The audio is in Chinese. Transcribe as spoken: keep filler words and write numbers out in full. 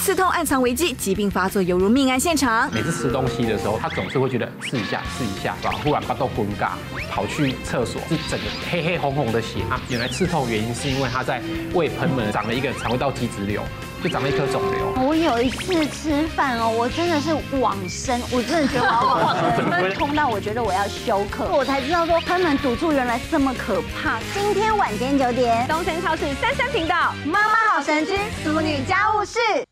刺痛，暗藏危机，疾病发作犹如命案现场。 每次吃东西的时候，他总是会觉得刺一下，刺一下，然后忽然巴豆昏尬，跑去厕所，是整个黑黑红红的血啊！原来刺痛原因是因为他在胃盆门长了一个肠胃道基质瘤。 就长了一颗肿瘤。 我有一次吃饭哦，我真的是往生，我真的觉得我要往生，痛到我觉得我要休克，我才知道说贲门堵住原来这么可怕。今天晚间九点， 东森超市三山频道妈妈好神之俗女家务事。